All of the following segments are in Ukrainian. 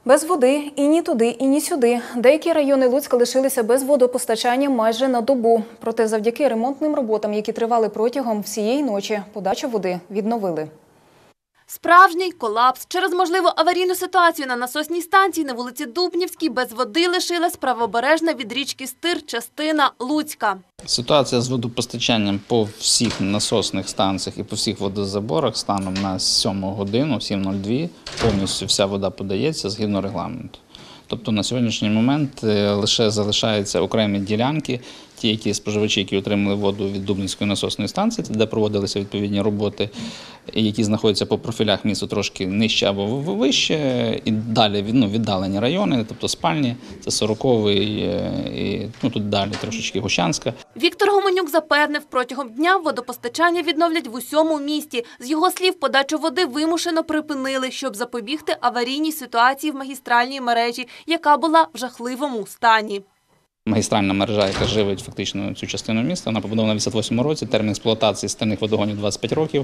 Без води і ні туди, і ні сюди. Деякі райони Луцька лишилися без водопостачання майже на добу. Проте завдяки ремонтним роботам, які тривали протягом всієї ночі, подачу води відновили. Справжній колапс. Через можливу аварійну ситуацію на насосній станції на вулиці Дубнівській без води лишилась правобережна від річки Стир частина Луцька. Ситуація з водопостачанням по всіх насосних станціях і по всіх водозаборах станом на 7 годину, 7:02, повністю вся вода подається згідно регламенту. Тобто на сьогоднішній момент лише залишаються окремі ділянки, ті споживачі, які отримали воду від Дубнівської насосної станції, де проводилися відповідні роботи, які знаходяться по профілях місту трошки нижче або вище, і далі віддалені райони, тобто спальні, це 40-й, і тут далі трошечки Гущанська. Віктор Гуменюк запевнив, протягом дня водопостачання відновлять в усьому місті. З його слів, подачу води вимушено припинили, щоб запобігти аварійній ситуації в магістральній мережі, яка була в жахливому стані. Магістральна мережа, яка живить фактично цю частину міста, вона побудована в 1988 році, термін експлуатації стальних водогонів 25 років.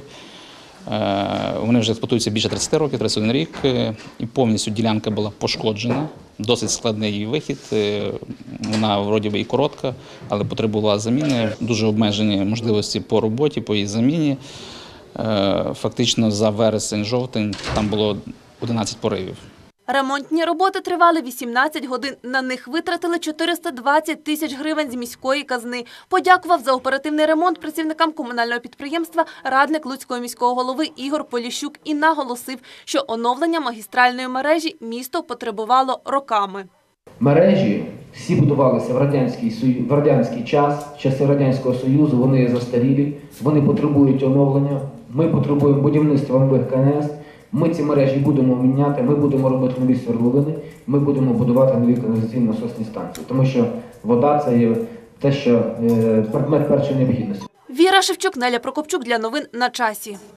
Вони вже експлуатуються більше 30 років, 31 рік, і повністю ділянка була пошкоджена. Досить складний її вихід, вона вроді би і коротка, але потребувала заміни. Дуже обмежені можливості по роботі, по її заміні. Фактично за вересень-жовтень там було 11 поривів. Ремонтні роботи тривали 18 годин. На них витратили 420 тисяч гривень з міської казни. Подякував за оперативний ремонт працівникам комунального підприємства радник Луцького міського голови Ігор Поліщук і наголосив, що оновлення магістральної мережі місто потребувало роками. Мережі всі будувалися в радянський час, в часи Радянського Союзу, вони застарілі, вони потребують оновлення. Ми потребуємо будівництва нових КНС. Ми ці мережі будемо міняти, ми будемо робити нові свердловини, ми будемо будувати нові каналізаційні насосні станції. Тому що вода – це є те, що предмет першої необхідності. Віра Шевчук, Неля Прокопчук для новин на часі.